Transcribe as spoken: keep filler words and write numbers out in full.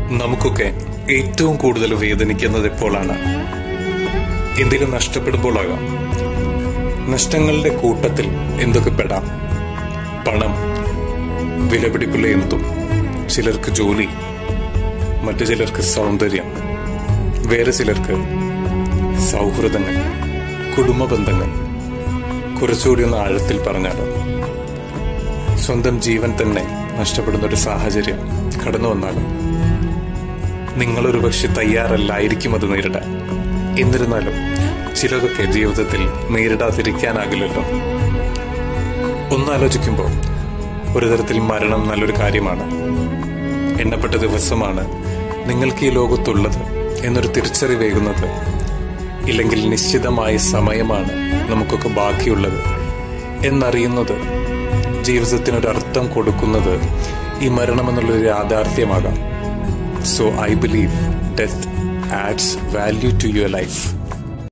നമുക്കൊക്കെ ഏറ്റവും കൂടുതൽ വേദനിക്കുന്നത് എപ്പോഴാണ്? എന്തെങ്കിലും നഷ്ടപ്പെടുമ്പോഴാകാം. നഷ്ടങ്ങളുടെ കൂട്ടത്തിൽ എന്തൊക്കെ പെടാം? പണം, വിലപിടിപ്പുള്ള എന്തും, ചിലർക്ക് ജോലി, മറ്റു ചിലർക്ക് സൗന്ദര്യം, വേറെ ചിലർക്ക് സൗഹൃദങ്ങൾ, കുടുംബ ബന്ധങ്ങൾ. കുറച്ചുകൂടി ഒന്ന് ആഴത്തിൽ പറഞ്ഞാലോ, സ്വന്തം ജീവൻ തന്നെ നഷ്ടപ്പെടുന്ന ഒരു സാഹചര്യം കടന്നു വന്നാലും നിങ്ങളൊരു പക്ഷെ തയ്യാറല്ലായിരിക്കും അത് നേരിടാൻ. എന്നിരുന്നാലും ചിലതൊക്കെ ജീവിതത്തിൽ നേരിടാതിരിക്കാനാകില്ലല്ലോ. ഒന്നാലോചിക്കുമ്പോൾ ഒരു തരത്തിൽ മരണം നല്ലൊരു കാര്യമാണ്. എണ്ണപ്പെട്ട ദിവസമാണ് നിങ്ങൾക്ക് ഈ ലോകത്തുള്ളത് എന്നൊരു തിരിച്ചറിവേകുന്നത്. ഇല്ലെങ്കിൽ നിശ്ചിതമായ സമയമാണ് നമുക്കൊക്കെ ബാക്കിയുള്ളത് എന്നറിയുന്നത് ജീവിതത്തിനൊരർത്ഥം കൊടുക്കുന്നത് ഈ മരണമെന്നുള്ളൊരു യാഥാർത്ഥ്യമാകാം. So I believe death adds value to your life.